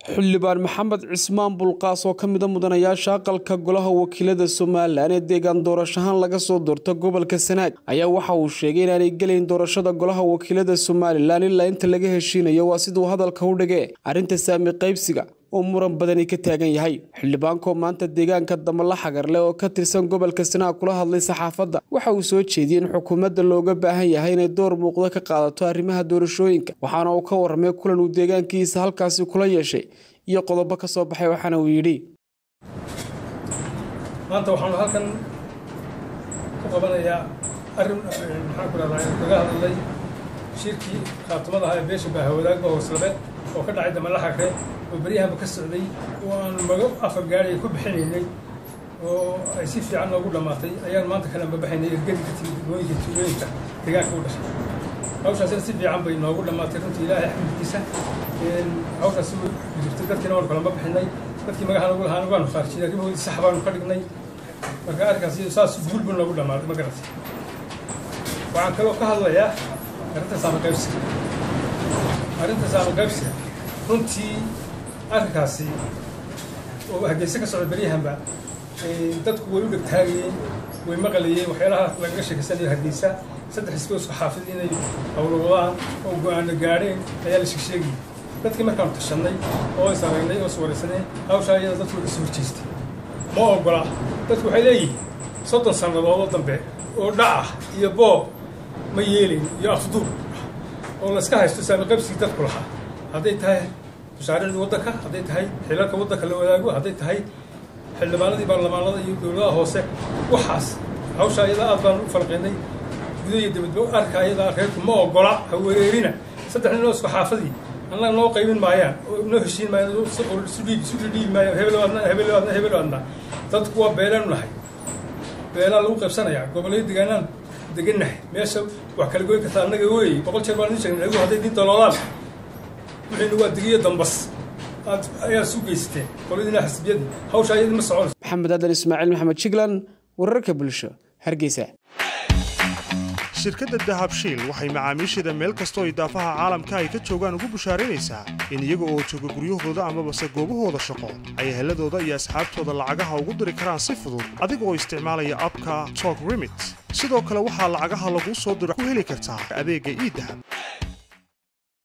xildhibaan maxamed cismaan bulqaas oo ka mid ah mudanayaasha aqalka golaha wakiilada Soomaaliland ee deegaan doorashahan laga soo doorto gobolka Sanaag ayaa waxa uu sheegay in aanay galeyn doorashada golaha wakiilada Soomaaliland ilaa inta laga heshiinayo waa sidoo hadalka u dhigay arinta saami qaybsiga oo muran badan ka taagan yahay xildhibaanka maanta deegaanka Damala Xagarle oo ka tirsan gobolka Sanaag kula hadlay saxaafadda waxa uu soo jeediyay in xukuumadda looga baahan yahay inay door muuqda ka qaadato arrimaha doorashooyinka waxaana uu ka warramay kulan uu deegaankiisa halkaas kula yeeshay iyo qodobo ka soo baxay waxaana uu yiri maanta waxaan halkan ku qabanayaa arrin maxaan ku raadayay laga hadlay shirkii khaatimada ah ee beesha baahawadaagga hooslebe oo ka dhacay Damala Xagarle oo bariyaha ka socday oo aan maga afar gaari ku bixinaynay oo ay si fiican ugu dhamaatay ayaan maanta kana babaxaynay ergadii tuulooyinka deegaanka u dhashay hawshaas si fiican bay noogu dhamaatay runtii Ilaahay xamdigiisa hawshaas uu jirtay dadkina waan kala bixinay dadkii magaca lagu lahaan waan faarjiyay arrimoodii sax baan ka dhignay marka arkaas saas guulba noogu dhamaatay ma garatay waxaan kaloo ka hadlayaa arrinta saami qaybsiga runtii arkaasi oo hageysa ka socda bariyahanba dadku way u dhagtaagayeen way maqlayeen waxyaalaha laga sheekeysanayo hageysa saddex isku xaafid inay hawlwadaan oo go'aan gaareen ayaa la sheegay dadkii markaan tashanay oo isaareynay oo suwaraysanay hawsha ayada dadku isu horjeestay ma ogola dadku waxay leeyihiin 30 sanadood dambe oo dhaca iyo boob ma yeelin iyo afduub oo la iska haysto saami qaybsiga dadku lahaa hadday tahay mashaariicda waddanka hadday tahay xilalka waddanka la wadaago hadday tahay xildhibaanadii baarlamaanada iyo dowladaha hoose waxaas hawsha ayada aad baan u falqaynay gudaha dibadba arka ayada reerku ma ogola ha weerarina saddex nin oo isku xaafadii annaga noo qaybin maayaan oo noo heshiin maayaan isu dhiibi maayaan hebel wadna dadku waa beelaan nahay beelaa lagu qaybsanayaa gobollada deegaanaan degannahay meesha wax kala goyn kartaa annaga weeye 100 jeer baan idin sheegnay adigu hadday diinta loolaan wixii waa digiyo dambas ayaa soo geysteen qoladina xisbiyada hawsha ayada ma socon maxamed adan ismaaciil maxamed jiglan wararka bulsho hargeysa shirkadda dahabshiil waxay macaamiisheeda meel kasta oo idaafaha caalamka ay ka joogaan ugu bushaaraynaysaa in iyaga oo jooga guryahooda amaba goobahooda shaqo ay eheladooda iyo asxaabtooda lacagaha ugu diri karaan si fudud adiga oo isticmaalaya abka Talk Remit sidoo kale waxaa lacagaha lagu soo diro ku heli kartaa adeegga e-dahab